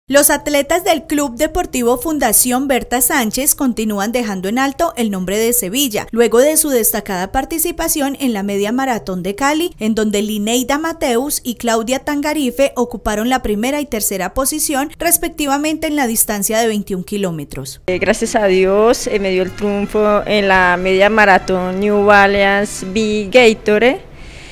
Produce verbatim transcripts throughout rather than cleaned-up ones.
Los atletas del Club Deportivo Fundación Berta Sánchez continúan dejando en alto el nombre de Sevilla, luego de su destacada participación en la Media Maratón de Cali, en donde Lineida Mateus y Claudia Tangarife ocuparon la primera y tercera posición, respectivamente en la distancia de veintiún kilómetros. Gracias a Dios eh, me dio el triunfo en la Media Maratón New Balance B Gatorade,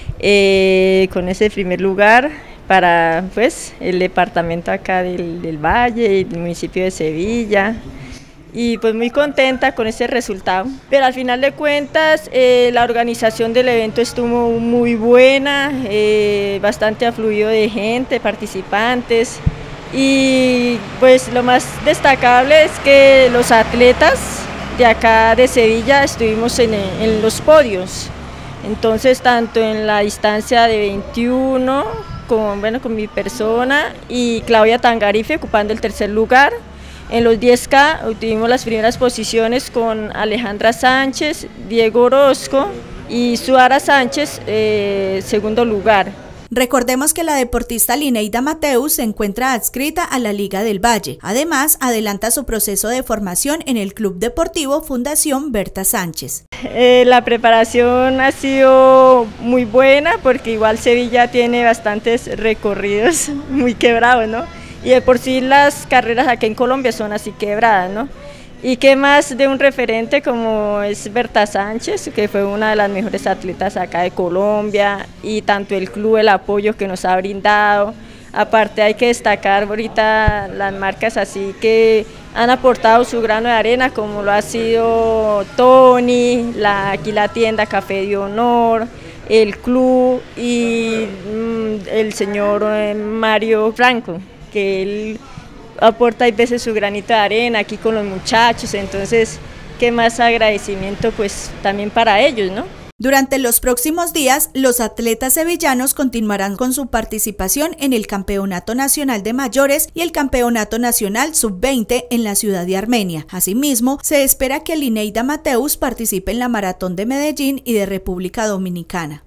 eh, con ese primer lugar para pues el departamento acá del, del Valle, el municipio de Sevilla, y pues muy contenta con ese resultado. Pero al final de cuentas eh, la organización del evento estuvo muy buena, eh, bastante afluido de gente, participantes, y pues lo más destacable es que los atletas de acá de Sevilla estuvimos en, en los podios. Entonces tanto en la distancia de veintiuno, Con, bueno, con mi persona y Claudia Tangarife ocupando el tercer lugar. En los diez K obtuvimos las primeras posiciones con Alejandra Sánchez, Diego Orozco y Suara Sánchez, eh, segundo lugar. Recordemos que la deportista Lineida Mateus se encuentra adscrita a la Liga del Valle. Además, adelanta su proceso de formación en el Club Deportivo Fundación Berta Sánchez. Eh, la preparación ha sido muy buena porque igual Sevilla tiene bastantes recorridos muy quebrados, ¿no? Y de por sí las carreras aquí en Colombia son así quebradas, ¿no? Y qué más de un referente como es Berta Sánchez, que fue una de las mejores atletas acá de Colombia, y tanto el club, el apoyo que nos ha brindado. Aparte hay que destacar ahorita las marcas así que han aportado su grano de arena, como lo ha sido Tony, la, aquí la tienda Café de Honor, el club y mm, el señor eh, Mario Franco, que él aporta a veces su granito de arena aquí con los muchachos, entonces qué más agradecimiento pues también para ellos, ¿no? Durante los próximos días, los atletas sevillanos continuarán con su participación en el Campeonato Nacional de Mayores y el Campeonato Nacional sub veinte en la ciudad de Armenia. Asimismo, se espera que Lineida Mateus participe en la Maratón de Medellín y de República Dominicana.